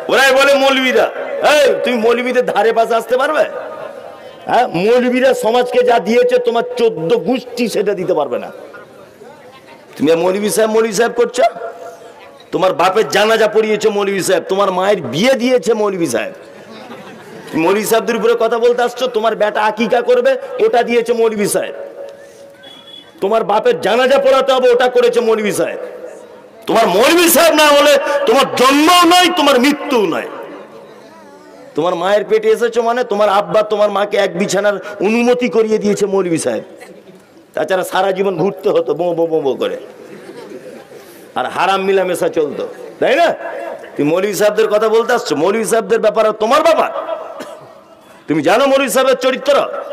ওরাই বলে মৌলবীরা, এই তুমি মৌলবীদের ধারে পাশে আসতে পারবে? হ্যাঁ, মৌলবীরা সমাজকে যা দিয়েছে তোমার 14 গোষ্ঠী সেটা দিতে পারবে না। তুমি মৌলবী সাহেব করছো, তোমার বাপের জানাজা পড়িয়েছে মৌলবী সাহেব, তোমার মায়ের বিয়ে দিয়েছে মৌলবী সাহেব, মৌলবী সাহেবদের উপরে কথা বলতে আসছো, তোমার বেটা আকিকা করবে ওটা দিয়েছে মৌলবী সাহেব, তোমার বাপের জানাজা পড়াতে হবে ওটা করেছে মৌলবী সাহেব। তোমার মৌলবী সাহেব না হলে তোমার জন্মও নয়, তোমার মৃত্যুও নয়। তোমার মায়ের পেটে এসেছো মানে তোমার আব্বা তোমার মাকে এক বিছানার অনুমতি করিয়ে দিয়েছে মৌলবী সাহেব, তাছাড়া সারা জীবন ঘুরতে হতো বো বো বো করে, আর হারাম মিলামেশা চলতো, তাই না? তুমি মৌলবী সাহেবদের কথা বলতে আসছো, মৌলবী সাহেবদের ব্যাপারে তোমার বাবা। তুমি জানো মৌলবী সাহেবের চরিত্র?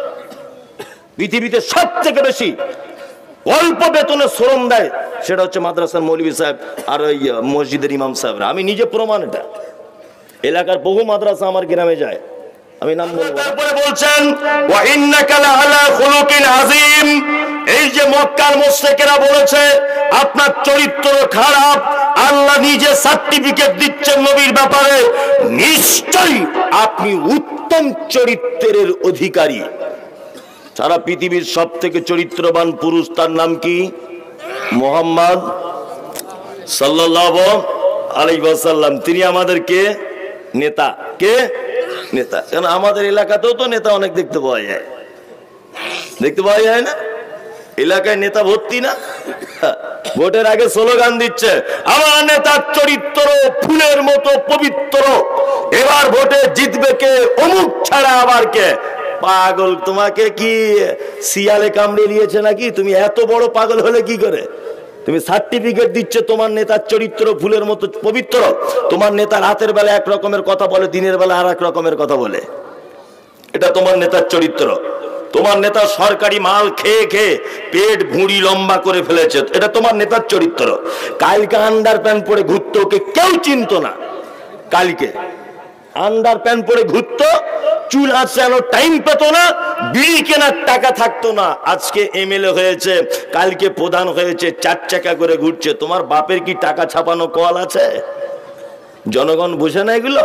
পৃথিবীতে সব থেকে বেশি অল্প বেতনে শ্রম দেয় সেটা হচ্ছে মাদ্রাসার মৌলবী সাহেব আর ওই মসজিদের ইমাম সাহেবরা। আমি নিজে প্রমাণ, এটা এলাকার বহু মাদ্রাসা আমার গ্রামে যায়, আমি নাম বলবো। তারপরে বলছেন ওয়া ইন্নাকা লাআলা খুলুকিন আযীম, এই যে মক্কার মুশরিকেরা বলেছে আপনার চরিত্র খারাপ, আল্লাহ নিজে সার্টিফিকেট দিচ্ছেন নবীর ব্যাপারে, নিশ্চয়ই আপনি উত্তম চরিত্রের অধিকারী। সারা পৃথিবীর সব থেকে চরিত্রবান পুরুষ, তার নাম কি? মুহাম্মদ সাল্লাল্লাহু আলাইহি ওয়াসাল্লাম। তিনি আমাদেরকে নেতা, কে নেতা? কারণ আমাদের এলাকাতেও তো নেতা অনেক দেখতে পাওয়া যায়, দেখতে পাওয়া যায় না? এলাকায় নেতা ভর্তি না? ভোটের আগে স্লোগান দিচ্ছে আমার নেতার চরিত্র ফুলের মতো পবিত্র, এবার ভোটে জিতবে কে, অমুক ছাড়া আবার কে। পাগল, তোমাকে কি শিয়ালে কামড়ে নিয়েছে নাকি? তুমি এত বড় পাগল হলে কি করে? তুমি সার্টিফিকেট দিচ্ছে তোমার নেতার চরিত্র ফুলের মতো পবিত্র, তোমার নেতা রাতের বেলা এক রকমের কথা বলে, দিনের বেলা আর এক রকমের কথা বলে, এটা তোমার নেতার চরিত্র। তোমার নেতা সরকারি মাল খেয়ে খেয়ে পেট ভুঁড়ি লম্বা করে ফেলেছে, এটা তোমার নেতার চরিত্র। কালকে আন্ডার প্যান্ট পরে ঘুরতো, ওকে কেউ চিনতো না। কালকে আন্ডার প্যান্ট পরে ঘুরতো, চুল আঁচানো টাইম পেত না, বিড়ি কেনার টাকা থাকতো না। আজকে এমএলএ হয়েছে, কালকে প্রধান হয়েছে, 4 চাকা করে ঘুরছে। তোমার বাপের কি টাকা ছাপানো কল আছে? জনগণ বোঝে না এগুলো?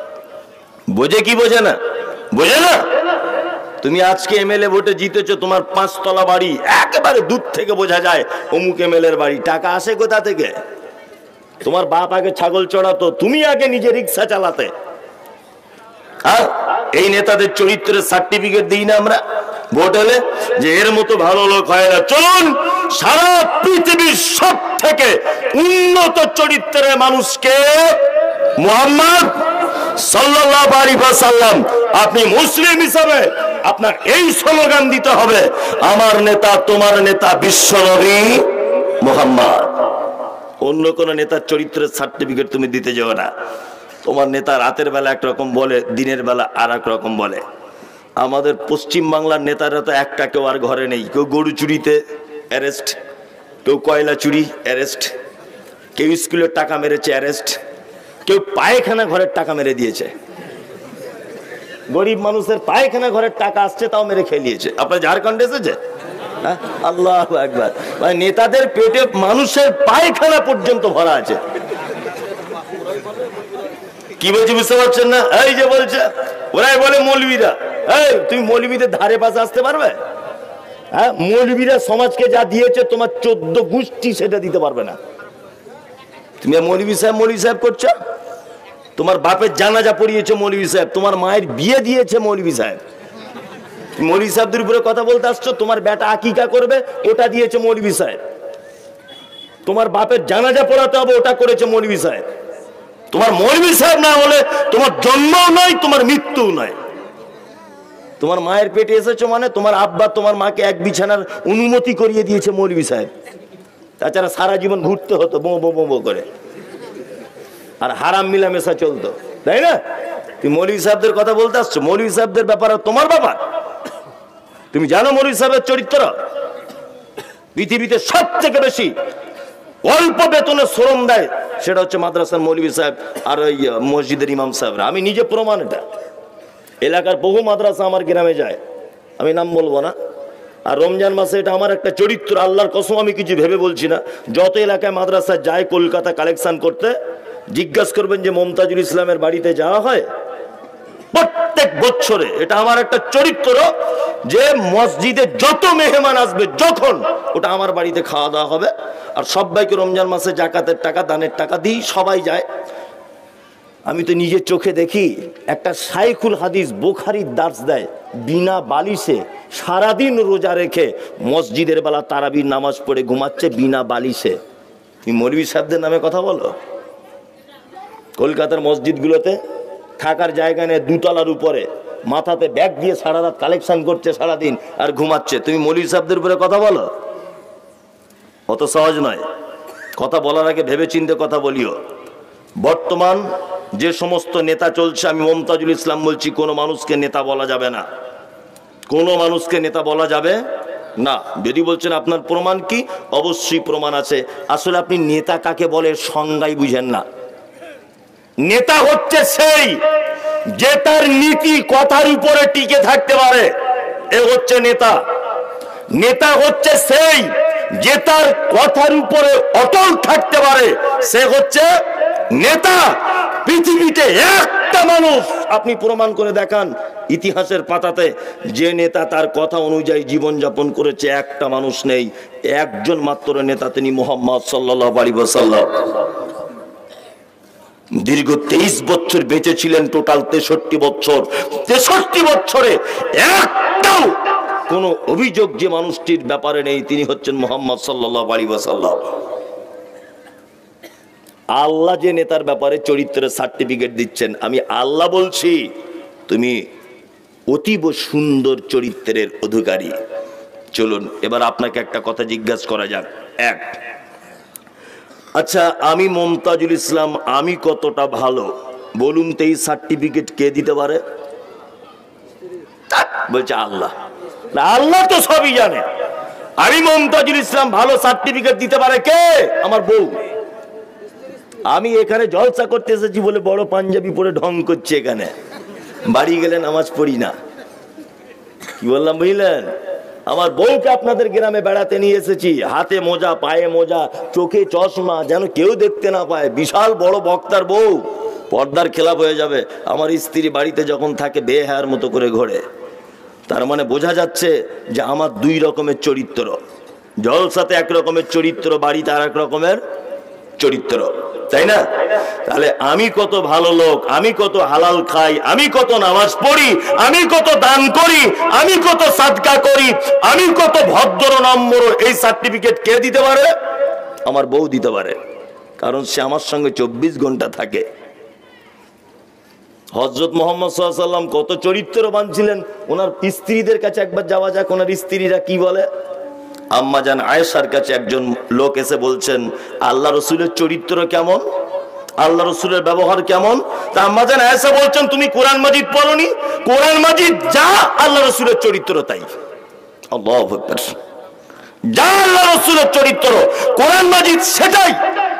বোঝে কি বোঝে না? বোঝে না। তুমি আজকে এমএলএ ভোটে জিতেছো, তোমার 5 তলা বাড়ি, একেবারে দূর থেকে বোঝা যায় অমুক এমএলএর বাড়ি। টাকা আসে কোথা থেকে? তোমার বাপ আগে ছাগল চড়াতো, তুমি আগে নিজে রিক্সা চালাতে। এই নেতাদের চরিত্রের সার্টিফিকেট দিই না আমরা ভোট হলে, যে এর মতো ভালো লোক হয় না। চলুন সারা পৃথিবীর সব থেকে উন্নত চরিত্রের মানুষকে মুহাম্মদ সাল্লাল্লাহু আলাইহি ওয়াসাল্লাম, আপনি মুসলিম হিসাবে আপনার এই স্লোগান দিতে হবে, আমার নেতা তোমার নেতা বিশ্বনবী মুহাম্মদ। অন্য কোন নেতার চরিত্রের সার্টিফিকেট তুমি দিতে যাও না। তোমার নেতা রাতের বেলা একরকম বলে, দিনের বেলা আর এক রকম বলে। আমাদের পশ্চিম বাংলার নেতারা তো একটা কেউ আর ঘরে নেই। কেউ গরু চুরিতে অ্যারেস্ট, কেউ কয়লা চুরি অ্যারেস্ট, কেউ স্কুলের টাকা মেরেছে অ্যারেস্ট, কেউ পায়খানা ঘরের টাকা মেরে দিয়েছে। গরিব মানুষের পায়খানা ঘরের টাকা আসছে তাও মেরে খেলিয়েছে। আপনার ঝাড়খণ্ডে এসেছে? আল্লাহু আকবার। মানে নেতাদের পেটে মানুষের পায়খানা পর্যন্ত ভরা আছে। কি বলছি বুঝতে পারছেন না? এই যে বলছে, ওরাই বলে মৌলবীরা, এই তুমি মৌলবীদের ধারে পাশে আসতে পারবে? হ্যাঁ, মৌলবীরা সমাজকে যা দিয়েছে তোমার 14 গোষ্ঠী সেটা দিতে পারবে না। তুমি মৌলবী সাহেব করছো, তোমার বাপের জানাজা পড়িয়েছে মৌলবী সাহেব, তোমার মায়ের বিয়ে দিয়েছে মৌলবী সাহেব, মৌলবী সাহেবদের উপরে কথা বলতে আসছো, তোমার বেটা আকিকা করবে ওটা দিয়েছে মৌলবী সাহেব, তোমার বাপের জানাজা পড়াতে হবে ওটা করেছে মৌলবী সাহেব। তোমার মৌলবী সাহেব না হলে তোমার জন্মও নয়, তোমার মৃত্যুও নয়। তোমার মায়ের পেটে এসেছো মানে তোমার আব্বা তোমার মাকে এক বিছানার অনুমতি করিয়ে দিয়েছে মৌলবী সাহেব, তাছাড়া সারা জীবন ঘুরতে হতো বো বো বো করে, আর হারাম মিলামেশা চলতো, তাই না? তুমি মৌলবী সাহেবদের কথা বলতে আসছো, মৌলবী সাহেবদের ব্যাপারে তোমার বাবা। তুমি জানো মৌলবী সাহেবের চরিত্র? পৃথিবীতে সব থেকে বেশি অল্প বেতনে শ্রম দেয় সেটা হচ্ছে মাদ্রাসার মৌলবী সাহেব আর ওই মসজিদের ইমাম সাহেবরা। আমি নিজে প্রমাণ, এটা এলাকার বহু মাদ্রাসা আমার গ্রামে যায়, আমি নাম বলবো না। আর রমজান মাসে এটা আমার একটা চরিত্র, আল্লাহর কসম আমি কিছু ভেবে বলছি না। যত এলাকায় মাদ্রাসা যায় কলকাতা কালেকশন করতে, জিজ্ঞাসা করবেন যে মমতাজুল ইসলামের বাড়িতে যাওয়া হয় প্রত্যেক বছরে। এটা আমার একটা চরিত্র যে মসজিদে যত মেহমান আসবে যখন, ওটা আমার বাড়িতে খাওয়া দাওয়া হবে। আর সবাইকে রমজান মাসে জাকাতের টাকা, দানের টাকা দিই, সবাই যায়। আমি তো নিজের চোখে দেখি একটা শাইখুল হাদিস বুখারীর দার্স দেয় বিনা বালিশে, সারাদিন রোজা রেখে মসজিদের বেলা তারাবির নামাজ পড়ে ঘুমাচ্ছে বিনা বালিশে। তুমি মৌলভী সাহেবদের নামে কথা বলো। কলকাতার মসজিদগুলোতে থাকার জায়গা নেই, দুতলার উপরে মাথাতে ব্যাগ দিয়ে সারা রাত কালেকশন করছে সারাদিন আর ঘুমাচ্ছে। তুমি মৌলভী সাহেবদের উপরে কথা বলো? অত সহজ নয়। কথা বলার আগে ভেবে চিন্তে কথা বলিও। বর্তমান যে সমস্ত নেতা চলছে, আমি মমতাজুল ইসলাম বলছি, কোনো মানুষকে নেতা বলা যাবে না, কোনো মানুষকে নেতা বলা যাবে না। যদি বলছেন আপনার প্রমাণ কি, অবশ্যই প্রমাণ আছে। আসলে আপনি নেতা কাকে বলে সংজ্ঞাই বুঝেন না। নেতা হচ্ছে সেই যে তার নীতি কথার উপরে টিকে থাকতে পারে, এ হচ্ছে নেতা। নেতা হচ্ছে সেই যে তার কথার উপরে অটল থাকতে পারে, সে হচ্ছে নেতা। পৃথিবীতে একটা মানুষ আপনি প্রমাণ করে দেখান ইতিহাসের পাতাতে যে নেতা তার কথা অনুযায়ী জীবনযাপন করেছে, একটা মানুষ নেই। একজন মাত্র নেতা, তিনি মুহাম্মদ সাল্লাল্লাহু আলাইহি ওয়াসাল্লাম। দীর্ঘ 23 বছর বেঁচে ছিলেন, টোটাল 63 বছর। 63 বছরে একটাও কোন অভিযোগ যে মানুষটির ব্যাপারে নেই, তিনি হচ্ছেন মুহাম্মদ সাল্লাল্লাহু আলাইহি ওয়াসাল্লাম। আল্লাহ যে নেতার ব্যাপারে চরিত্রের সার্টিফিকেট দিচ্ছেন, আমি আল্লাহ বলছি তুমি অতীব সুন্দর চরিত্রের অধিকারী। চলুন এবার আপনাকে একটা কথা জিজ্ঞাসা করা যাক। এক, আচ্ছা আমি মমতাজুল ইসলাম, আমি কতটা ভালো বলুন তো, এই সার্টিফিকেট কে দিতে পারে? বলছে আল্লাহ। আল্লাহ তো সবই জানে। আমি মমতাজুল ইসলাম ভালো সার্টিফিকেট দিতে পারে কে? আমার বউ। আমি এখানে জলসা করতে এসেছি বলে বড় পাঞ্জাবি পরে ঢং করছে, এখানে বাড়ি গেলে নামাজ পড়ি না। কি বললাম বুঝলেন? আমার বউকে আপনাদের গ্রামে বেড়াতে নিয়ে এসেছি, হাতে মোজা, পায়ে মোজা, চোখে চশমা, যেন কেউ দেখতে না পায়। বিশাল বড় বক্তার বউ, পর্দার খেলাপ হয়ে যাবে। আমার স্ত্রী বাড়িতে যখন থাকে বেহায়ার মতো করে ঘোরে। তার মানে বোঝা যাচ্ছে যে আমার দুই রকমের চরিত্র। জলসাতে এক রকমের চরিত্র, বাড়িতে আর এক রকমের চরিত্র, তাই না? তাহলে আমি কত ভালো লোক, আমি কত হালাল খাই, আমি কত নামাজ পড়ি, আমি কত দান করি, আমি কত সাদকা করি, আমি কত ভদ্র নম্র, এই সার্টিফিকেট কে দিতে পারে? আমার বউ দিতে পারে, কারণ সে আমার সঙ্গে 24 ঘন্টা থাকে। হযরত মুহাম্মদ সাল্লাল্লাহু আলাইহি ওয়াসাল্লাম কত চরিত্রবান ছিলেন। ওনার স্ত্রীদের কাছে একবার যাওয়া যাক, ওনার স্ত্রীরা কি বলে। আম্মাজান আয়েশার কাছে একজন লোক এসে বলছেন আল্লাহ রসুলের চরিত্র কেমন, আল্লাহ রসুলের ব্যবহার কেমন। তা আম্মাজান আয়েশা বলছেন তুমি কোরআন মাজিদ পড়োনি? কোরআন মাজিদ যা আল্লাহ রসুলের চরিত্র তাই। আল্লাহু আকবার। যা আল্লাহ রসুলের চরিত্র, কোরআন মাজিদ সেটাই।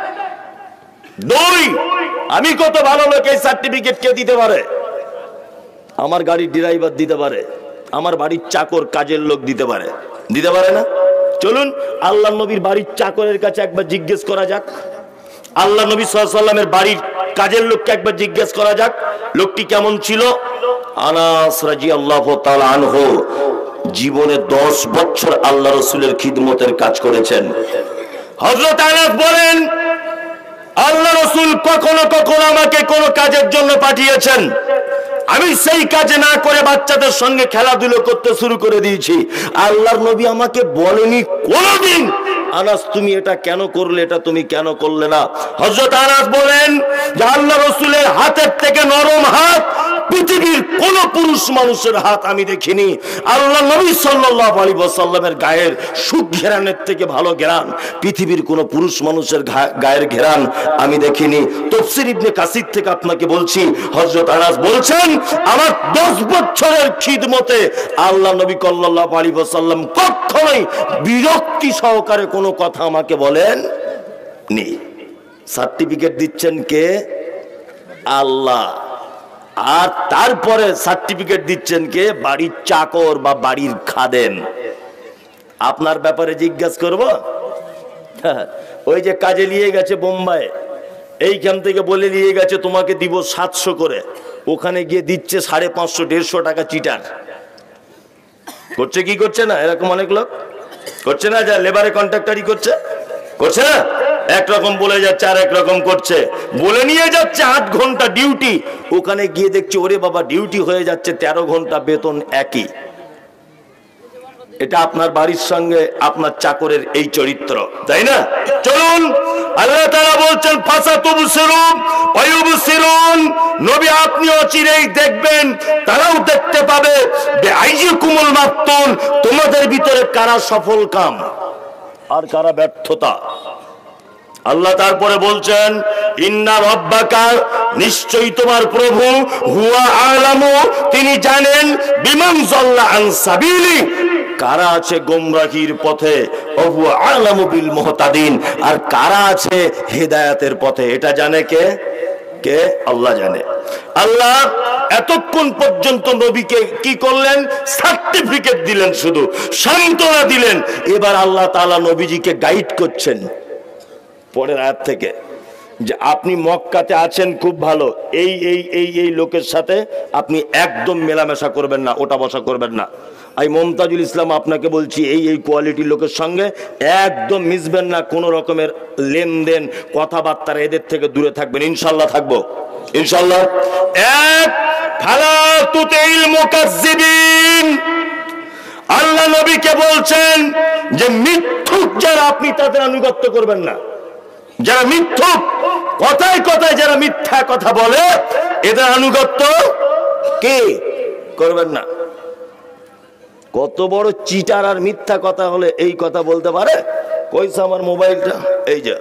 দুই, আমি কত ভালো লোক, এই সার্টিফিকেট কে দিতে পারে? আমার গাড়ির ড্রাইভার দিতে পারে, আমার বাড়ির চাকর কাজের লোক দিতে পারে, দিতে পারে না? চলুন আল্লাহ নবীর বাড়ির চাকরের কাছে একবার জিজ্ঞেস করা যাক। আল্লাহ নবী সাল্লাল্লাহু আলাইহি ওয়াসাল্লামের বাড়ির কাজের লোককে একবার জিজ্ঞেস করা যাক লোকটি কেমন ছিল। আনাস রাদিয়াল্লাহু তাআলা আনহু জীবনে 10 বছর আল্লাহ রাসূলের খিদমতের কাজ করেছেন। হযরত আনাস বলেন আল্লাহ রাসূল কখনো কখনো আমাকে কোনো কাজের জন্য পাঠিয়েছেন, আমি সেই কাজ না করে বাচ্চাদের সঙ্গে খেলাধুলো করতে শুরু করে দিয়েছি। আল্লাহর নবী আমাকে বলেনি কোনদিন আনাস তুমি এটা কেন করলে, এটা তুমি কেন করলে না। হযরত আনাস বলেন যে আল্লাহ রাসূলের হাতের থেকে নরম হাত পৃথিবীর কোন পুরুষ মানুষের হাত আমি দেখিনি। আল্লাহ নবী সাল্লাল্লাহু আলাইহি ওয়াসাল্লামের গায়ের সুঘ্রাণের থেকে ভালো ঘ্রাণ পৃথিবীর কোন পুরুষ মানুষের গায়ের ঘ্রাণ আমি দেখিনি। তাফসীর ইবনে কাসির থেকে আপনাকে বলছি, হযরত আনাস বলছেন আমার 10 বছরের খিদমতে আল্লাহ নবী সাল্লাল্লাহু আলাইহি ওয়াসাল্লাম কখনোই বিরক্তি সহকারে কোনো কথা আমাকে বলেন নি। সার্টিফিকেট দিচ্ছেন কে? আল্লাহ। আর তারপরে সার্টিফিকেট দিচ্ছেন কে? বাড়ির চাকর বা বাড়ির খাদেম। আপনার ব্যাপারে জিজ্ঞাসা করব? ওই যে কাজে নিয়ে গেছে বোম্বাই, এইখান থেকে বলে নিয়ে গেছে তোমাকে দিব 700 করে, ওখানে গিয়ে দিচ্ছে 550 150 টাকা চিটার করছে। কি করছে না এরকম অনেক লোক করছে না, যা লেবারে কন্ট্রাক্টরি করছে না, একরকম বলে যাচ্ছে আর একরকম করছে, বলে নিয়ে যাচ্ছে 8 ঘন্টা ডিউটি, ওখানে গিয়ে দেখছে ওরে বাবা ডিউটি হয়ে যাচ্ছে 13 ঘন্টা, বেতন একই। এটা আপনার বাড়ির সঙ্গে আপনার চাকরের এই চরিত্র, তাই না? চলুন আল্লাহ তাআলা বলছেন ফাসাতুবসিরুন ওয়া ইউবসিরুন, নবী আপনি অচিরেই দেখবেন, তারাও দেখতে পাবে, বিআইয়িকুমুল মাফতুন, তোমাদের ভিতরে কারা সফল কাম আর কারা ব্যর্থতা। আল্লাহ তারপরে বলছেন ইন্না রাব্বাকা, নিশ্চয়ই তোমার প্রভু, হুয়া আলামু, তিনি জানেন, বিমান যাল্লা আন সাবিলি, কারা আছে গোমরাহির পথে, ওহু আলামু বিল মুহতাদিন, আর কারা আছে হেদায়েতের পথে, এটা জানে কে? কে? আল্লাহ জানে। আল্লাহ এতক্ষণ পর্যন্ত নবীকে কি করলেন? সার্টিফিকেট দিলেন, শুধু সান্ত্বনা দিলেন। এবার আল্লাহ তাআলা নবীজিকে গাইড করছেন পরের আয়াত থেকে, যে আপনি মক্কাতে আছেন খুব ভালো, এই এই এই এই লোকের সাথে আপনি একদম মেলামেশা করবেন না, ওটা বসা করবেন না। আমি মমতাজুল ইসলাম আপনাকে বলছি, এই এই কোয়ালিটির লোকের সঙ্গে একদম মিশবেন না, কোনো রকমের লেনদেন কথাবার্তা এদের থেকে দূরে থাকবেন। ইনশাল্লাহ থাকবো, ইনশাল্লাহ। এক ফালা তুতিল মুকাজ্জিবিন, আল্লাহ নবীকে বলছেন যে মিথ্যুক যারা, আপনি তাদের আনুগত্য করবেন না। যারা মিথ্যুক, কথায় কথায় যারা মিথ্যা কথা বলে, এদের আনুগত্য কে করবেন না। কত বড় চিটার আর মিথ্যা কথা হলে এই কথা বলতে পারে? কইছে আমার মোবাইলটা, এই যে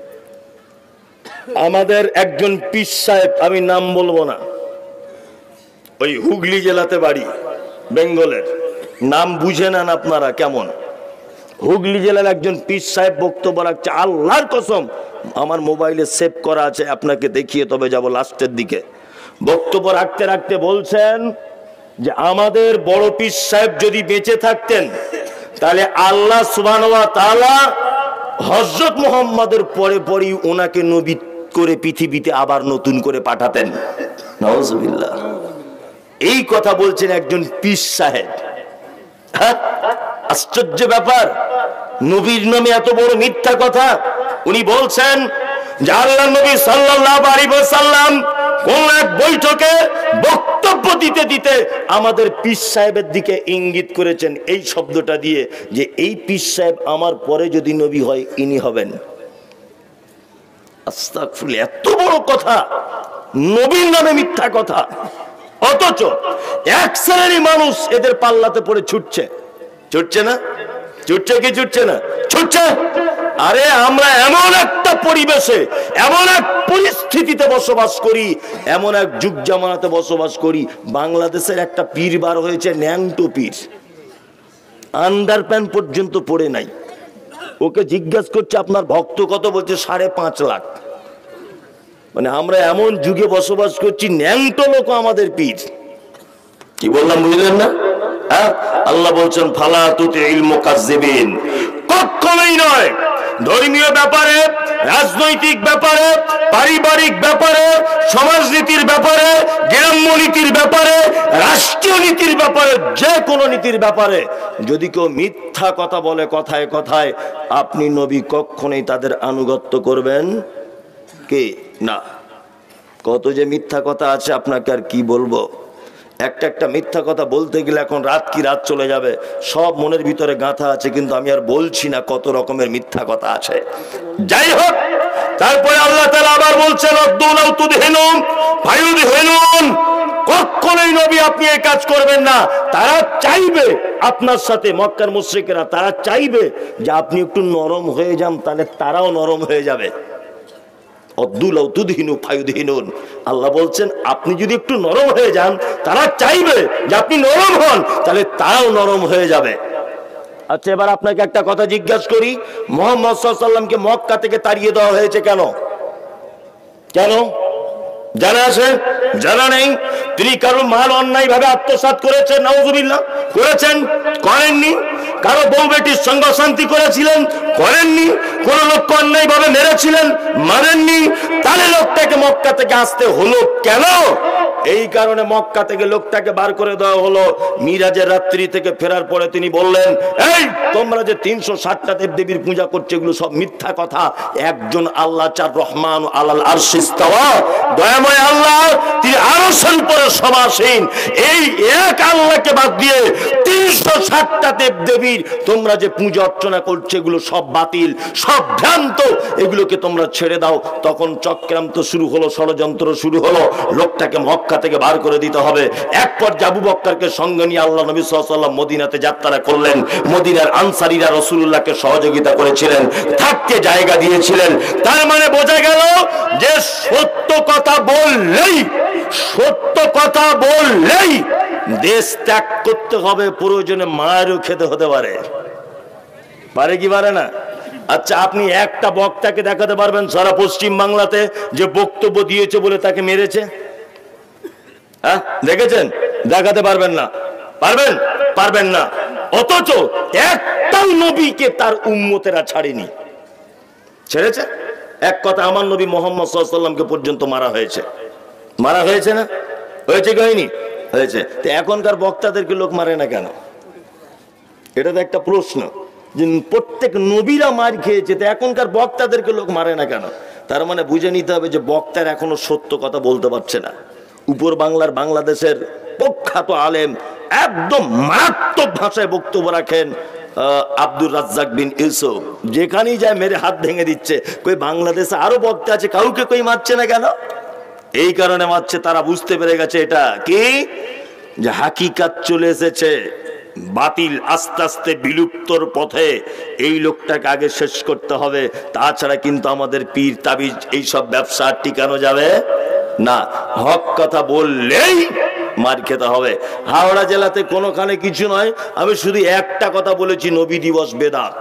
আমাদের একজন পীর সাহেব, আমি নাম বলবো না, ওই হুগলি জেলাতে বাড়ি, বেঙ্গলের, নাম বুঝে নেন আপনারা কেমন। হুগলি জেলার একজন পীর সাহেব বক্তব্য রাখছে, আল্লাহর কসম আমার মোবাইলে সেভ করা আছে, আপনাকে দেখিয়ে তবে যাব লাস্টের দিকে। বক্তব্য রাখতে রাখতে বলছেন যে আমাদের বড় পীর সাহেব যদি বেঁচে থাকতেন, তাহলে আল্লাহ সুবহানাহু ওয়া তাআলা হযরত মুহাম্মাদের পরে পরেই ওনাকে নবী করে পৃথিবীতে আবার নতুন করে পাঠাতেন। নাউজুবিল্লাহ। এই কথা বলছেন একজন পীর সাহেব। আশ্চর্য ব্যাপার, নবীর নামে এত বড় মিথ্যা কথা। উনি বলছেন যে আল্লাহর নবী সাল্লাল্লাহু আলাইহি ওয়াসাল্লাম কোন এক বৈঠকে বক্তব্য দিতে দিতে আমাদের পীর সাহেবের দিকে ইঙ্গিত করেছেন এই শব্দটা দিয়ে, যে এই পীর সাহেব আমার পরে যদি নবী হয় ইনি হবেন। আস্তাগফিরুল্লাহ, এত বড় কথা, নবীর নামে মিথ্যা কথা, অথচ এক শ্রেণীর মানুষ এদের পাল্লাতে পড়ে ছুটছে। ছুটছে না? ছুটছে কি ছুটছে না? ছুটছে। আরে আমরা এমন একটা পরিবেশে, এমন এক পরিস্থিতিতে বসবাস করি, এমন এক যুগ জামানাতে বসবাস করি, বাংলাদেশের একটা পীর বার হয়েছে, ন্যাংটো পীর, আন্ডার প্যান্ট পর্যন্ত পড়ে নাই। ওকে জিজ্ঞাসা করছে আপনার ভক্ত কত? বলছে 5.5 লাখ। মানে আমরা এমন যুগে বসবাস করছি, ন্যাংটো লোক আমাদের পীর। কি বললাম বুঝলেন না? আল্লাহ বলছেন ফালা তুতিল মুকাজ্জিবিন, কখনোই নয়। ধর্মীয় ব্যাপারে, রাজনৈতিক ব্যাপারে, পারিবারিক ব্যাপারে, সমাজনীতির ব্যাপারে, গ্রাম্য নীতির ব্যাপারে, রাষ্ট্রীয় নীতির ব্যাপারে, যে কোনো নীতির ব্যাপারে যদি কেউ মিথ্যা কথা বলে কথায় কথায়, আপনি নবী কখনোই তাদের আনুগত্য করবেন কি না। কত যে মিথ্যা কথা আছে, আপনাকে আর কি বলবো। একটা একটা মিথ্যা কথা বলতে গেলে এখন রাত কি রাত চলে যাবে, সব মনের ভিতরে গাঁথা আছে, কিন্তু আমি আর বলছি না কত রকমের মিথ্যা কথা আছে। যাই হোক, তারপরে আল্লাহ তাআলা আবার বলছেন আদুলাউ তুদহিনুম ফায়ুদহিনুন, কখনোই নবী আপনি এই কাজ করবেন না। তারা চাইবে আপনার সাথে, মক্কার মুশরিকেরা তারা চাইবে যে আপনি একটু নরম হয়ে যান, তাহলে তারাও নরম হয়ে যাবে। আল্লাহ বলছেন আপনি যদি একটু নরম হয়ে যান, তারা চাইবে যে আপনি নরম হন, তাহলে তারাও নরম হয়ে যাবে। আচ্ছা, এবার আপনাকে একটা কথা জিজ্ঞাসা করি, মুহাম্মদ সাল্লাল্লাহু আলাইহি ওয়াসাল্লামকে মক্কা থেকে তাড়িয়ে দেওয়া হয়েছে কেন? কেন জানা আছে? জানা নেই? তিনি কারো মাল অন্যায় ভাবে আত্মসাৎ করেছেন, নাউজুবিল্লাহ, করেছেন? করেননি? কারো বউ বেটির সঙ্গে শান্তি করেছিলেন? করেননি। কোন লোককে অন্যায় ভাবে মেরেছিলেন? মানেননি। তাহলে লোকটাকে মক্কা থেকে আসতে হলো কেন? এই কারণে মক্কা থেকে লোকটাকে বার করে দেওয়া হলো। মিরাজের রাত্রি থেকে ফেরার পরে তিনি বললেন, এই তোমরা যে 360টা দেবদেবীর পূজা করছো এগুলো সব মিথ্যা কথা। একজন আল্লাহ চার রহমান আলাল আরশি ইস্তাওয়া, দয়াময় আল্লাহ তিনি আরশের উপরে সমাসীন। এই এক আল্লাহকে বাদ দিয়ে 360টা দেবদেবীর তোমরা যে পূজা অর্চনা করছো এগুলো সব বাতিল, সব ভ্রান্ত, এগুলোকে তোমরা ছেড়ে দাও। তখন চক্রান্ত শুরু হলো, ষড়যন্ত্র শুরু হলো, লোকটাকে মক্কা থেকে বার করে দিতে হবে। এক পর্যায়ে আবু বকরকে সঙ্গে নিয়ে আল্লাহ নবী সাল্লাল্লাহু আলাইহি ওয়াসাল্লাম মদিনাতে যাত্রা করলেন। মদিনার আনসারীরা রাসূলুল্লাহকে সহযোগিতা করেছিলেন, থাকতে জায়গা দিয়েছিলেন। তার মানে বোঝা গেল যে সত্য কথা বললেই দেশ ত্যাগ করতে হবে, প্রয়োজনে মায়েরও খেতে হতে পারে। পারে কি পারে না? আচ্ছা, আপনি একটা বক্তাকে দেখাতে পারবেন সারা পশ্চিম বাংলাতে যে বক্তব্য দিয়েছে বলে তাকে মেরেছে? হ্যাঁ, দেখেছেন? দেখাতে পারবেন না। পারবেন? পারবেন না। অথচ একটাও নবীকে তার উম্মতেরা ছাড়েনি। ছেড়েছে? এক কথা, আমার নবী মুহাম্মদ সাল্লাল্লাহু আলাইহি ওয়াসাল্লামকে পর্যন্ত মারা হয়েছে। মারা হয়েছে না? হয়েছে কি হয়নি? হয়েছে। তো এখনকার বক্তাদেরকে লোক মারে না কেন? এটা তো একটা প্রশ্ন, যে প্রত্যেক নবীরা মার খেয়েছে, তো এখনকার বক্তাদেরকে লোক মারে না কেন? তার মানে বুঝে নিতে হবে যে বক্তার এখনো সত্য কথা বলতে পারছে না। উপর বাংলার, বাংলাদেশের প্রখ্যাত আলেম একদম মারাত্মক ভাষায় বক্তব্য রাখেন আব্দুর রাজ্জাক বিন ইউসুফ, যেখানেই যায় মেরে হাত ভেঙে দিচ্ছে। কই বাংলাদেশে আরো বক্তা আছে, কাউকে কই মারছে না কেন? এই কারণে মারছে, তারা বুঝতে পেরে গেছে এটা কি, যে হাকিকাত চলে এসেছে, বাতিল আস্তে আস্তে বিলুপ্তর পথে। এই লোকটাকে আগে শেষ করতে হবে, তাছাড়া কিন্তু আমাদের পীর তাবিজ এইসব ব্যবসা টিকানো যাবে না। হক কথা বললেই মার খেতে হবে। হাওড়া জেলাতে কোনোখানে কিছু নয়, আমি শুধু একটা কথা বলেছি, নবী দিবস বেদাত,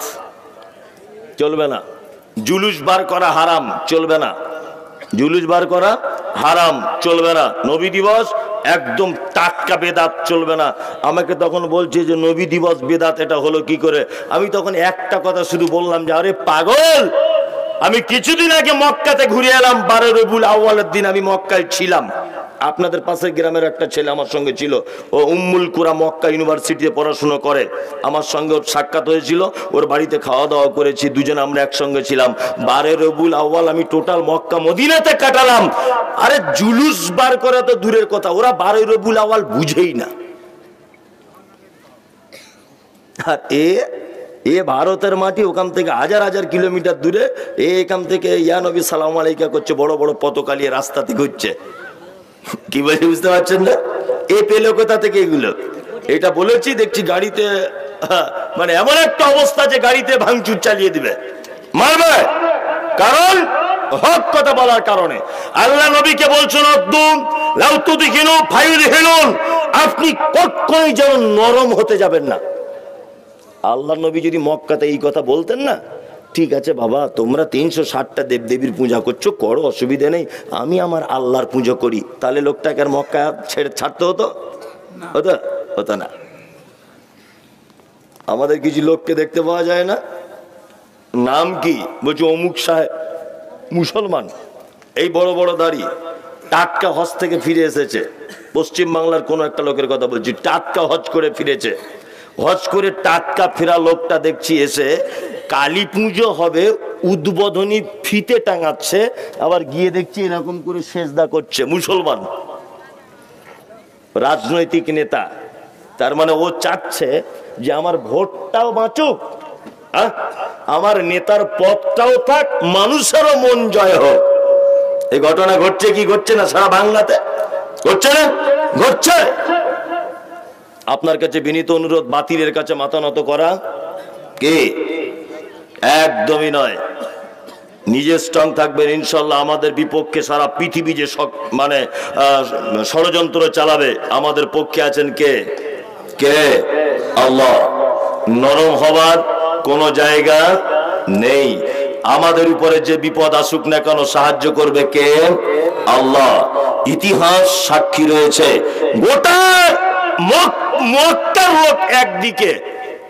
চলবে না। জুলুস বার করা হারাম, চলবে না। জুলুস বার করা হারাম, চলবে না। নবী দিবস একদম টাটকা বেদাত, চলবে না। আমাকে তখন বলছে যে নবী দিবস বেদাত, এটা হলো কি করে? আমি তখন একটা কথা শুধু বললাম যে আরে পাগল, আমি কিছুদিন আগে মক্কাতে ঘুরে এলাম, 12 রবিউল আউয়ালের দিন আমি মক্কায় ছিলাম। আপনাদের পাশের গ্রামের একটা ছেলে আমার সঙ্গে ছিল, ও উম্মুল কুরা মক্কা ইউনিভার্সিটিতে পড়াশোনা করে। আমার সঙ্গে ওর সাক্ষাৎ হয়েছিল, ওর বাড়িতে খাওয়া দাওয়া করেছি, দুজন আমরা একসঙ্গে ছিলাম। 12 রবিউল আউয়াল আমি টোটাল মক্কা মদিনাতে কাটালাম। আরে জুলুস বার করা তো দূরের কথা, ওরা 12 রবিউল আউয়াল বুঝেই না। আর এ ভারতের মাটি, ওখান থেকে হাজার হাজার কিলোমিটার দূরে, এখান থেকে ইয়া নবী সালাম আলাইকা করছে, বড় বড় পতাকা নিয়ে রাস্তাতে ঘুরছে। কি বলছি বুঝতে পারছেন না? এ পেলো কোথা থেকে এগুলো? এটা বলেছি, দেখছি গাড়িতে, মানে এমন একটা অবস্থা যে গাড়িতে ভাঙচুর চালিয়ে দিবে, মারবে। কারণ হক কথা বলার কারণে। আল্লাহ নবীকে বলছেন আপনি কখনোই যেন নরম হতে যাবেন না। আল্লাহ নবী যদি মক্কাতে এই কথা বলতেন না, ঠিক আছে বাবা, তোমরা 360টা দেবদেবীর পূজা করছো, করো, অসুবিধা নেই, আমি আমার আল্লাহর পুজো করি, তাহলে লোকটাকে আর মক্কা ছাড়তে হতো? হতো না। আমাদের কিছু লোককে দেখতে পাওয়া যায় না, নাম কি বলছে অমুক সাহেব, মুসলমান, এই বড় বড় দাড়ি, টাটকা হজ থেকে ফিরে এসেছে। পশ্চিম বাংলার কোন একটা লোকের কথা বলছি, টাটকা হজ করে ফিরেছে। হজ করে টাটকা ফেরা লোকটা দেখছি এসে কালী পুজো হবে, উদ্বোধনী ফিতে টাঙাচ্ছে, আবার গিয়ে দেখছি এরকম করে সেজদা করছে। মুসলমান, রাজনৈতিক নেতা। তার মানে ও চাচ্ছে যে আমার ভোটটাও বাঁচুক, আমার নেতার পদটাও থাক, মানুষেরও মন জয় হোক। এই ঘটনা ঘটছে কি ঘটছে না সারা বাংলাতে? ঘটছে না? ঘটছে। আপনার কাছে বিনীত অনুরোধ, বাতিলের কাছে মাথা নত করা কে একদমই নয়। নিজে স্ট্রং থাকবেন, ইনশাল্লাহ আমাদের বিপক্ষে সারা পৃথিবী যে মানে ষড়যন্ত্র চালাবে, আমাদের পক্ষে আছেন কে? কে? আল্লাহ। নরম হবার কোন জায়গা নেই। আমাদের উপরে যে বিপদ আসুক না কেন, সাহায্য করবে কে? আল্লাহ। ইতিহাস সাক্ষী রয়েছে, গোটা মক্কার লোক একদিকে,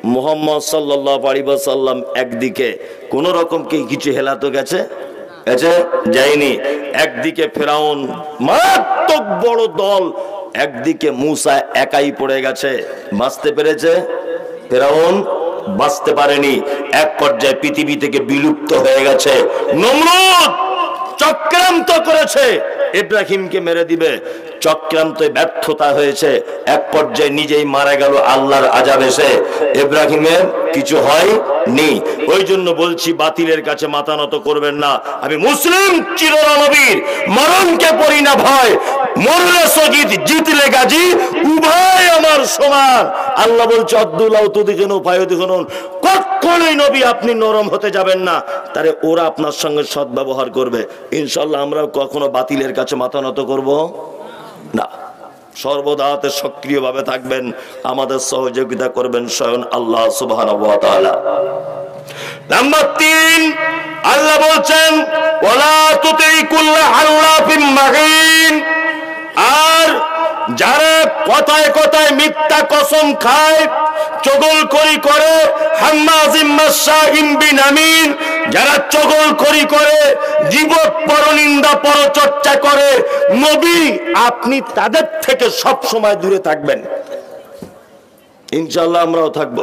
মুহাম্মদ সাল্লাল্লাহু আলাইহি ওয়াসাল্লাম একদিকে কোন রকম কি কিছু হেলাতো গেছে যায়নি। একদিকে ফেরাউন মারাত্মক বড় দল, একদিকে মূসা একাই পড়ে গেছে। বাঁচতে পেরেছে ফেরাউন? বাঁচতে পারেনি। এক পর্যায়ে পৃথিবী থেকে বিলুপ্ত হয়ে গেছে। নমরুদ চক্রান্ত করেছে ইব্রাহিমকে মেরে দিবে, চক্রান্তে ব্যর্থতা হয়েছে। এক পর্যায়ে নিজেই মারা গেল আল্লাহর আযাব এসে। ইব্রাহিমের কিছু হয়নি। ওই জন্য বলছি বাতিলের কাছে মাথা নত করবেন না। আমি মুসলিম চিরনবীর, মরণকে পড়ি না ভয়, মরলে শহীদ জিতলে গাজী, উভয় আমার সমান। আল্লাহ বলছে আব্দুল্লাহ তুদিকেন ফায়ুদিকুন, কখনোই নবী আপনি নরম হতে যাবেন না, তারে ওরা আপনার সঙ্গে সদ্ব্যবহার করবে। ইনশাআল্লাহ আমরা কখনো বাতিলের কাছে মাথা নত করব না। সর্বদাতে সক্রিয়ভাবে থাকবেন, আমাদের সহযোগিতা করবেন স্বয়ং আল্লাহ সুবহানাহু ওয়া তাআলা। নাম্বার 3, আল্লাহ বলছেন ওয়ালা তুতি কুল্লা হাল্লাফিন মাহিন। আর যারা কথায় কথায় মিথ্যা কসম খায়, চগলখড়ি করে, হাম্মাজিম মাশাইম বিনামিন, যারা চগলখড়ি করে, জীবত পরনিন্দা পরচর্চা করে, নবী আপনি তাদের থেকে সব সময় দূরে থাকবেন। ইনশাআল্লাহ আমরাও থাকবো।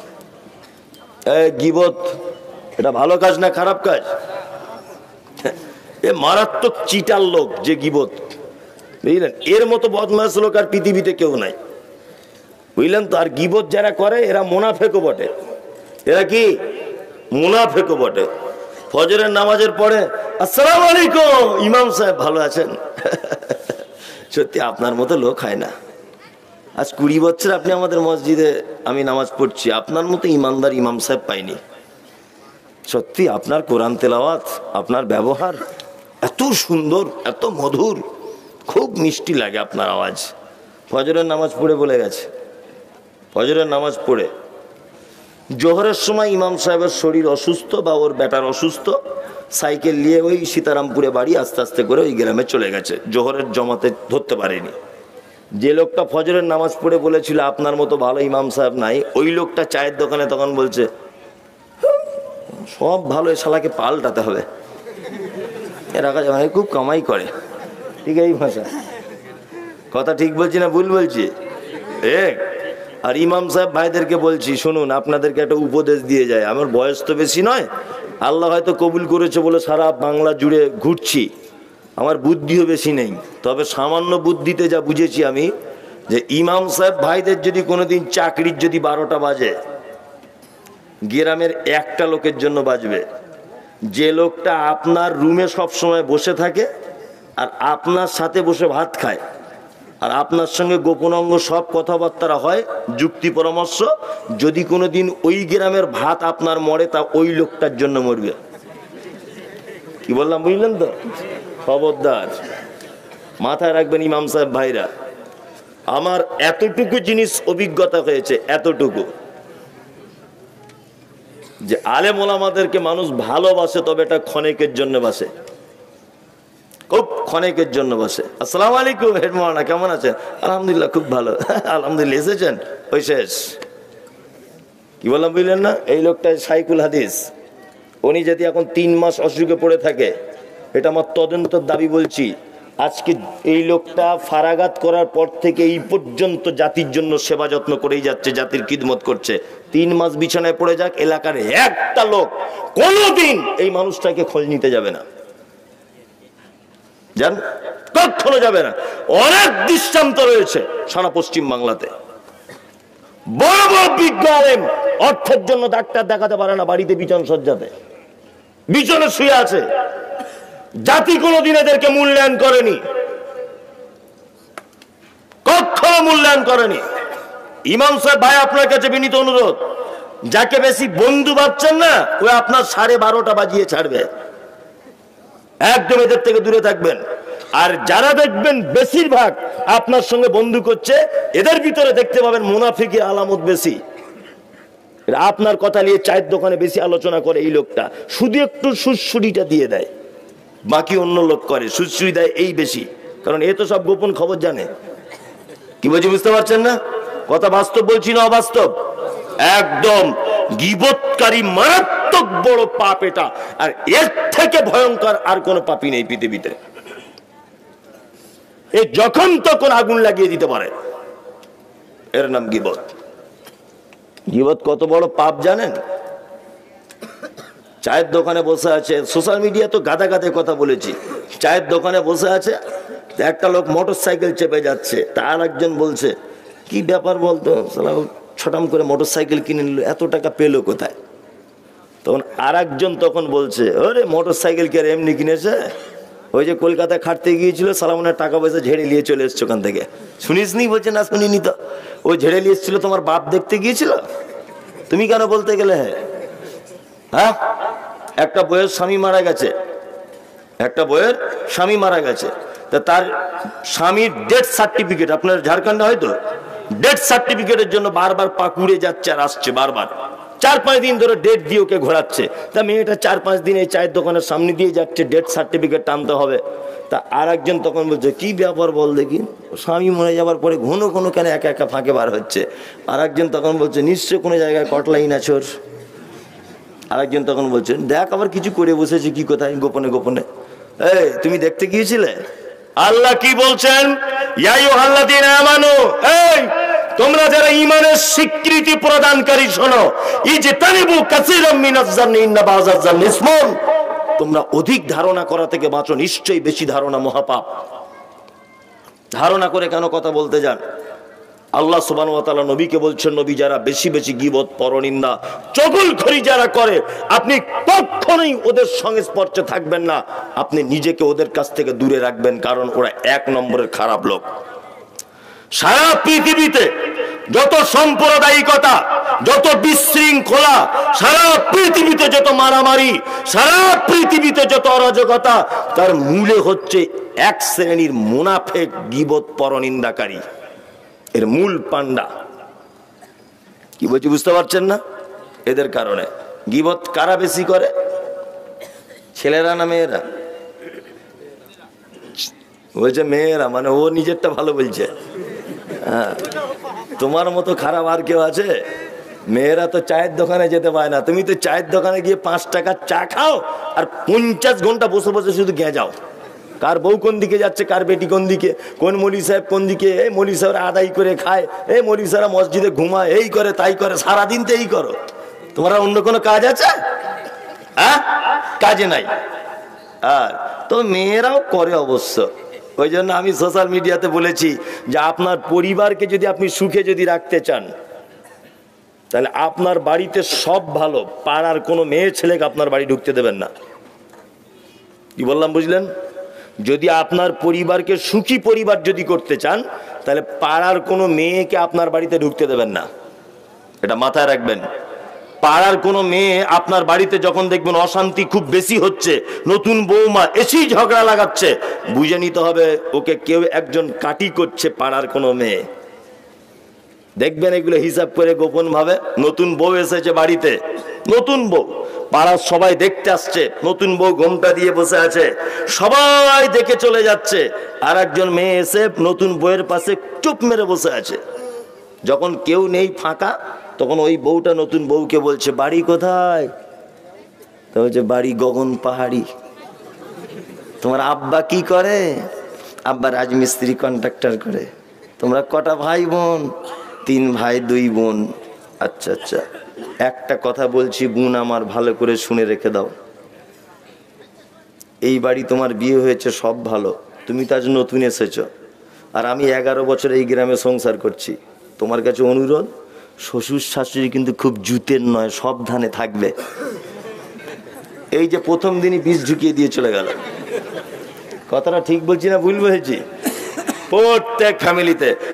গীবত এটা ভালো কাজ না খারাপ কাজ? এ মারাত্মক চিটার লোক যে গীবত, বুঝলেন? এর মতো বদমাশ লোক আর পৃথিবীতে কেউ নাই, বুঝলেন তো? আর গীবত যারা করে এরা মুনাফেকও বটে। এরা কি মুনাফেকও বটে। ফজরের নামাজের পরে আসসালামু আলাইকুম ইমাম সাহেব ভালো আছেন? সত্যি আপনার মতো লোক হয় না। আজ 20 বছর আপনি আমাদের মসজিদে আমি নামাজ পড়ছি, আপনার মতো ইমানদার ইমাম সাহেব পাইনি। সত্যি আপনার কোরআন তেলাওয়াত, আপনার ব্যবহার এত সুন্দর, এত মধুর, খুব মিষ্টি লাগে আপনার আওয়াজ। ফজরের নামাজ পড়ে বলে গেছে, ফজরের নামাজ পড়ে জোহরের সময় ইমাম সাহেবের শরীর অসুস্থ বা ওর বেটার অসুস্থ, সাইকেল নিয়ে ওই সীতারামপুরে বাড়ি আস্তে আস্তে করে ওই গ্রামে চলে গেছে, জোহরের জমাতে ধরতে পারেনি। যে লোকটা ফজরের নামাজ পড়ে বলেছিল আপনার মতো ভালো ইমাম সাহেব নাই, ওই লোকটা চায়ের দোকানে তখন বলছে সব ভালো, এ শালাকে পাল্টাতে হবে, এরা খুব কামাই করে। ঠিক এই ভাষা কথা ঠিক বলছি না ভুল বলছি? আর ইমাম সাহেব ভাইদেরকে বলছি শুনুন, আপনাদেরকে একটা উপদেশ দিয়ে যায়। আমার বয়স তো বেশি নয়, আল্লাহ হয়তো কবুল করেছে বলে সারা বাংলা জুড়ে ঘুরছি, আমার বুদ্ধিও বেশি নেই। তবে সামান্য বুদ্ধিতে যা বুঝেছি আমি, যে ইমাম সাহেব ভাইদের যদি কোনোদিন চাকরির যদি 12টা বাজে, গ্রামের একটা লোকের জন্য বাজবে, যে লোকটা আপনার রুমে সব সময় বসে থাকে আর আপনার সাথে বসে ভাত খায় আর আপনার সঙ্গে গোপন অঙ্গ সব কথাবার্তা হয়, যুক্তি পরামর্শ, যদি কোনোদিন ওই গ্রামের ভাত আপনার মরে, তা ওই লোকটার জন্য মরবে। কি বললাম বুঝলেন তো? খবরদার মাথায় রাখবেন ইমাম সাহেব ভাইরা। আমার এতটুকু জিনিস অভিজ্ঞতা হয়েছে, এতটুকু, যে আলেম ওলামাদেরকে মানুষ ভালোবাসে, তবে এটা ক্ষণিকের জন্য বাসে, খুব ক্ষণিকের জন্য বাসে। আসসালামু আলাইকুম হেড মাওলানা, কেমন আছেন? আলহামদুলিল্লাহ খুব ভালো। আলহামদুলিল্লাহ, এসেছেন? ওই শেষ। কি বললাম বুঝলেন না? এই লোকটা শাইখুল হাদিস, উনি যদি এখন 3 মাস অসুখে পড়ে থাকে, এটা আমার তদন্তের দাবি বলছি, আজকে এই লোকটা ফারাগাত করার পর থেকে এই পর্যন্ত জাতির জন্য সেবা যত্ন করেই যাচ্ছে, জাতির খিদমত করছে। 3 মাস বিছানায় পড়ে যাক, এলাকার একটা লোক কোনোদিন এই মানুষটাকে খোঁজ নিতে যাবে না, জান, কখনো যাবে না। অনেক দৃষ্টান্ত রয়েছে সারা পশ্চিম বাংলাতে। বড় বড় বিজ্ঞ আলেম অর্থের জন্য ডাক্তার দেখাতে পারে না, বাড়িতে বিছানা সজ্জাতে বিছানা শুয়ে আছে। জাতি কোনোদিন এদেরকে মূল্যায়ন করেনি, কখনো মূল্যায়ন করেনি। ইমাম সাহেব ভাই আপনার কাছে বিনীত অনুরোধ, যাকে বেশি বন্ধু ভাবছেন না, ওই আপনার 12:30 বাজিয়ে ছাড়বে, একদম এদের থেকে দূরে থাকবেন। আর যারা দেখবেন বেশিরভাগ আপনার সঙ্গে বন্ধু করছে, এদের ভিতরে দেখতে পাবেন মুনাফিকের আলামত বেশি। আপনার কথা নিয়ে চায়ের দোকানে বেশি আলোচনা করে এই লোকটা, শুধু একটু সুশ্রুড়িটা দিয়ে দেয়, বাকি অন্য লোক করে, সুশ্রুড়ি দেয় এই বেশি, কারণ এ তো সব গোপন খবর জানে। কি বলছি বুঝতে পারছেন না? কথা বাস্তব বলছি না অবাস্তব? একদম গীবতকারী মারাত্মক বড় পাপ এটা, আর এর থেকে ভয়ঙ্কর আর কোন পাপই নেই পৃথিবীতে। এ যখন তখন আগুন লাগিয়ে দিতে পারে, এর নাম গীবত। গীবত কত বড় পাপ জানেন? চায়ের দোকানে বসে আছে, সোশ্যাল মিডিয়া তো গাদা গাদে কথা বলেছি, চায়ের দোকানে বসে আছে, একটা লোক মোটর সাইকেল চেপে যাচ্ছে, তার একজন বলছে কি ব্যাপার বলতো, ছটাম করে মোটর সাইকেল কিনে নিল, এত টাকা পেলো কোথায়? তখন আর একজন তখন বলছে, ওরে মোটর সাইকেল কি আর এমনি কিনেছে, ওই যে কলকাতায় খাটতে গিয়েছিল, সালামনের টাকা পয়সা ঝেড়ে নিয়ে চলে এসছে ওখান থেকে। শুনিস নি? বলছে না শুনিনি তো। ওই ঝেড়ে নিয়ে এসেছিল, তোমার বাপ দেখতে গিয়েছিল, তুমি কেন বলতে গেলে? হ্যাঁ, একটা বইয়ের স্বামী মারা গেছে, একটা বইয়ের স্বামী মারা গেছে, তা তার স্বামীর ডেথ সার্টিফিকেট, আপনার ঝাড়খণ্ডে হয়তো ডেথ সার্টিফিকেটের জন্য বারবার পাকুড়ে যাচ্ছে আর আসছে, বারবার 4-5 দিন ধরে ডেট দিয়ে ওকে ঘোরাচ্ছে। তা মেয়েটা 4-5 দিন এই চায়ের দোকানের সামনে দিয়ে যাচ্ছে, ডেথ সার্টিফিকেট টানতে হবে। তা আর একজন তখন বলছে কি ব্যাপার বল দেখি, স্বামী মরে যাওয়ার পরে ঘন ঘন কেন একা একা ফাঁকে বার হচ্ছে? আর একজন তখন বলছে নিশ্চয় কোনো জায়গায় কটলাইন আছে ওর। আর একজন তখন বলছে দেখ আবার কিছু করে বসেছে, কি কোথায় গোপনে গোপনে। এই তুমি দেখতে গিয়েছিলে? আল্লাহ কি বলছেন? ইয়া আইয়ুহাল্লাযীনা আমানু, এই তোমরা যারা ঈমানের স্বীকৃতি প্রদানকারী শোনো, ইজতানিবু কাসীরাম মিনাজ জান্নি ইন্না বাযাজ জান্নি ইসমুন, তোমরা অধিক ধারণা করা থেকে বাঁচো, নিশ্চয়ই বেশি ধারণা মহাপাপ। ধারণা করে কেন কথা বলতে যান? আল্লাহ সুবহানাহু ওয়া তাআলা নবীকে বলছেন, নবী যারা বেশি বেশি গীবত, পরনিন্দা, চগলখড়ি যারা করে, আপনি কখনোই ওদের সংস্পর্শে থাকবেন না, আপনি নিজেকে ওদের কাছ থেকে দূরে রাখবেন, কারণ ওরা 1 নম্বরের খারাপ লোক। সারা পৃথিবীতে যত সাম্প্রদায়িকতা, যত বিশৃঙ্খলা, সারা পৃথিবীতে যত মারামারি, সারা পৃথিবীতে যত অরাজকতা, তার মূলে হচ্ছে এক শ্রেণীর মুনাফিক, গীবত, পরনিন্দাকারী। এর মূল পান্ডা কি বলছি বুঝতে পারছেন না? এদের কারণে। গীবত কারা বেশি করে? ছেলেরা না মেয়েরা? বলছে মেয়েরা, মানে ও নিজেরটা ভালো বলছে। হ্যাঁ, তোমার মতো খারাপ আর কেউ আছে? মেয়েরা তো চায়ের দোকানে যেতে পায় না, তুমি তো চায়ের দোকানে গিয়ে 5 টাকার চা খাও আর 50 ঘন্টা বসে বসে শুধু গেঁজাও। কার বউ কোন দিকে যাচ্ছে, কার বেটি কোন দিকে, কোন মৌলী সাহেব কোন দিকে, এই মৌলী সাহেবরা আদায় করে খায়, এই মৌলী সাহেবরা মসজিদে ঘুমায়, এই করে তাই করে, সারাদিন তো এই করো। তোমরা অন্য কোনো কাজ আছে? হ্যাঁ, কাজে নাই। আর তো মেয়েরাও করে অবশ্য। ওই জন্য আমি সোশ্যাল মিডিয়াতে বলেছি যে আপনার পরিবারকে যদি আপনি সুখে যদি রাখতে চান, তাহলে আপনার বাড়িতে সব ভালো, পাড়ার কোনো মেয়ে ছেলেকে আপনার বাড়ি ঢুকতে দেবেন না। কি বললাম বুঝলেন? যদি আপনার পরিবারকে সুখী পরিবার যদি করতে চান, তাহলে পাড়ার কোনো মেয়েকে আপনার বাড়িতে ঢুকতে দেবেন না, এটা মাথায় রাখবেন। পাড়ার কোনো মেয়ে আপনার বাড়িতে যখন দেখবেন অশান্তি খুব বেশি হচ্ছে, নতুন বৌমা এসেই ঝগড়া লাগাচ্ছে, বুঝে নিতে হবে ওকে কেউ একজন কাটি করছে, পাড়ার কোনো মেয়ে। দেখবেন এগুলো হিসাব করে গোপন ভাবে, নতুন বউ এসেছে বাড়িতে, নতুন বউ, পাড়ার সবাই দেখতে আসছে, নতুন বউ ঘোমটা দিয়ে বসে আছে, সবাই দেখে চলে যাচ্ছে, আর একজন মেয়ে এসে নতুন বউয়ের পাশে চুপ মেরে বসে আছে। যখন কেউ নেই, ফাঁকা, তখন ওই বউটা নতুন বউকে বলছে বাড়ি কোথায়? তো বলছে বাড়ি গগন পাহাড়ি। তোমার আব্বা কি করে? আব্বা রাজমিস্ত্রি কন্ট্রাক্টর করে। তোমরা কটা ভাই বোন? 3 ভাই 2 বোন। আচ্ছা আচ্ছা, একটা কথা বলছি বোন আমার, ভালো করে শুনে রেখে দাও। এই বাড়ি তোমার বিয়ে হয়েছে সব ভালো, তুমি তো আজ নতুন এসেছো, আর আমি 11 বছর এই গ্রামে সংসার করছি। তোমার কাছে অনুরোধ, শ্বশুর শাশুড়ি কিন্তু খুব জুতের নয়, সাবধানে থাকবে। এই যে প্রথম দিনই বিষ ঢুকিয়ে দিয়ে চলে গেল। কথাটা ঠিক বলছি না ভুল বলেছি? প্রত্যেক ফ্যামিলিতে